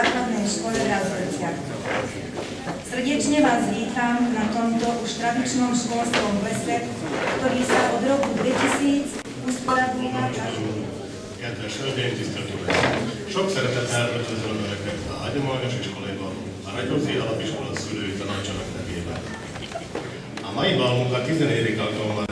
základnej škole v Razoriciach. Srdečne vás vítam na tomto už tradičnom školskom plese, ktorý sa od roku 2000 usporiaduje na každý. Kedves hölgyeim, tisztelt uraim! Sok szeretettel üdvözlöm Önöket a Hagyományos Iskoláiban, a Ragyóci Alapiskola szülői tanácsának nevében. A mai balmunkat 14. alkalommal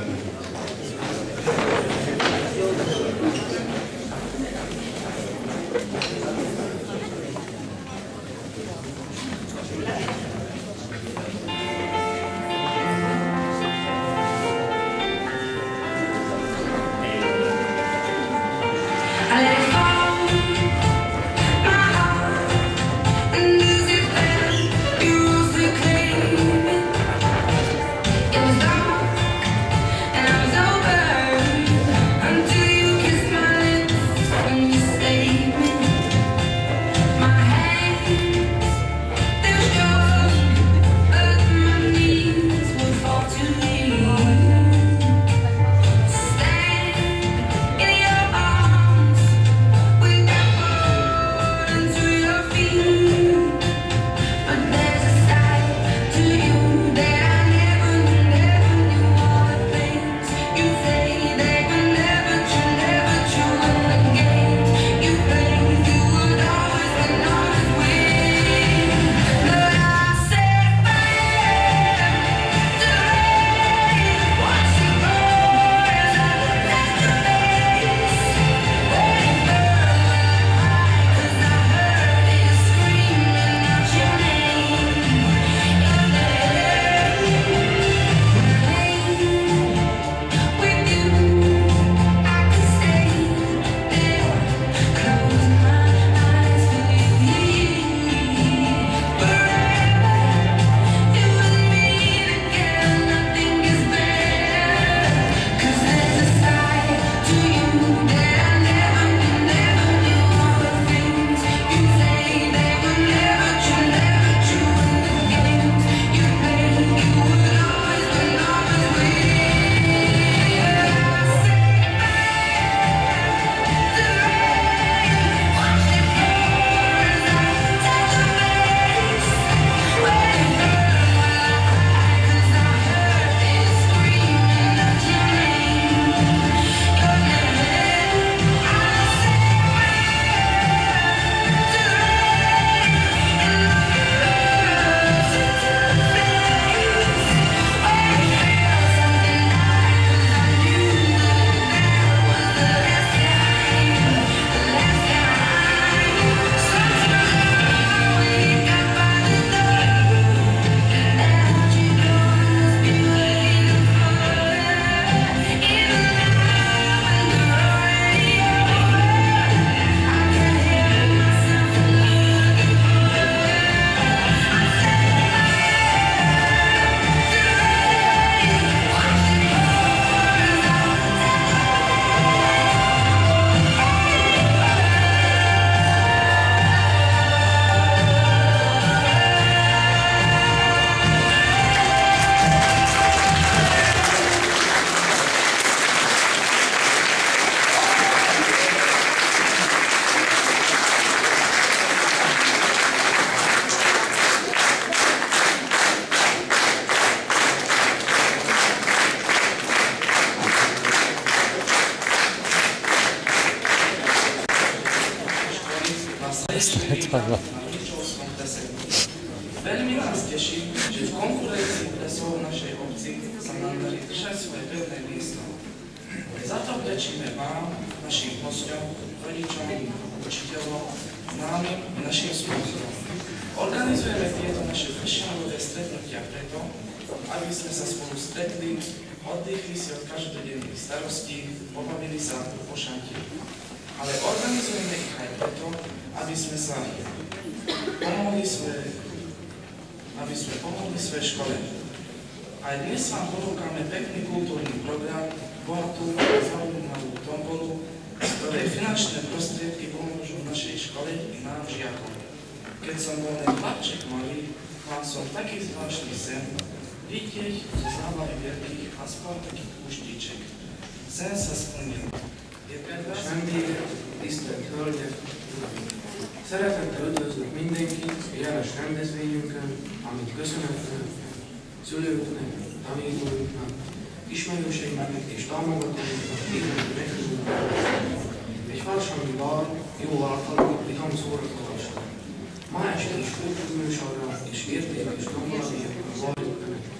Veľmi nás teší, že v konkurencii plesov v našej obci sa nám darí držať svoje pevné miesto. Za to vďačíme vám, našim hosťom, rodičom, učiteľom, známym i našim sponzorom. Organizujeme tieto naše fešionové stretnutia preto, aby sme sa spolu stretli, oddychli si od každodenných starostí, pobavili sa po šanti. Ale organizujeme ich aj preto, aby sme pomohli svojej škole. Aj dnes vám ponúkame pekný kultúrny program, bohatú a zaujímavú tombolu, z ktorej finančné prostriedky pomôžu našej škole i nám žiakom. Keď som bol len chlapček malý, mal som taký zvláštny sen, vidieť zo zábavy veľkých aspoň takých púštiček. Sen sa splnil. Tisztelt Hölgyek, Szeretettel üdvözlök mindenkit a jeles rendezvényünkön, amit köszönettel szülőknek, tanítóinknak, ismerőseinknek és támogatóinknak évente megközünk. Egy farsangi bal jó alkalom, viszont szórakozásra. Ma este is kultúrműsorra és értékes tanulmányokra várjuk Önöket.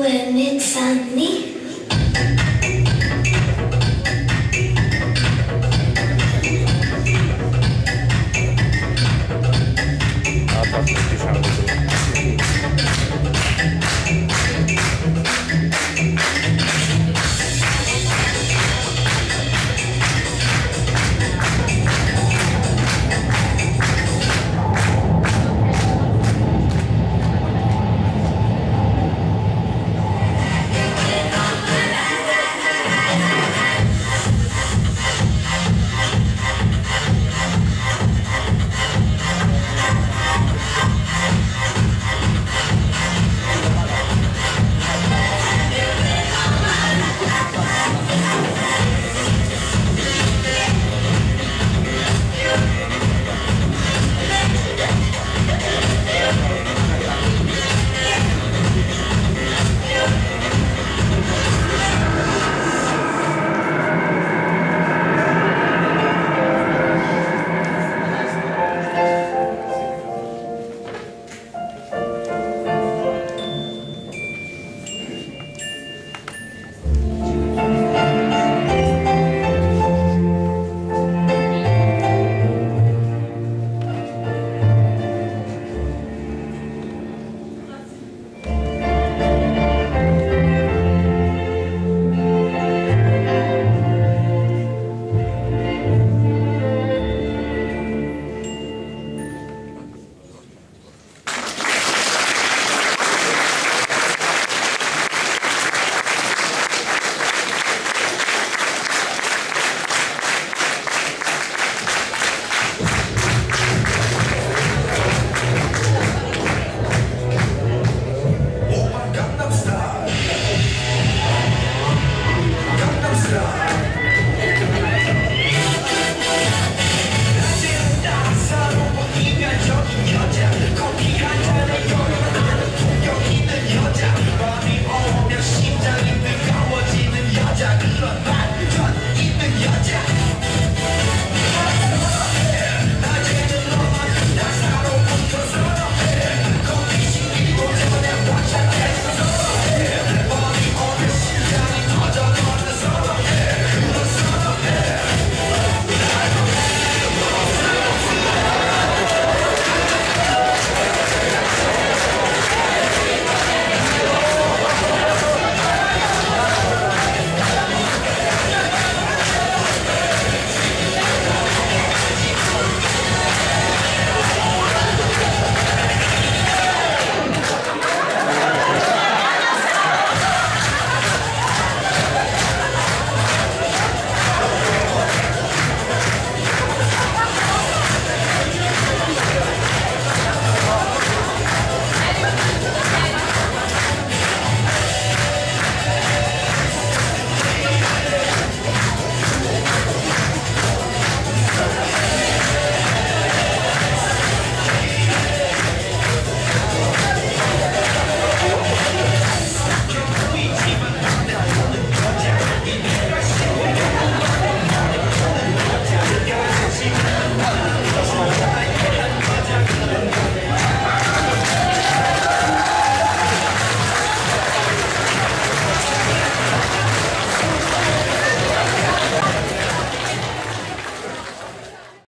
Mezzanni. Ah, tá.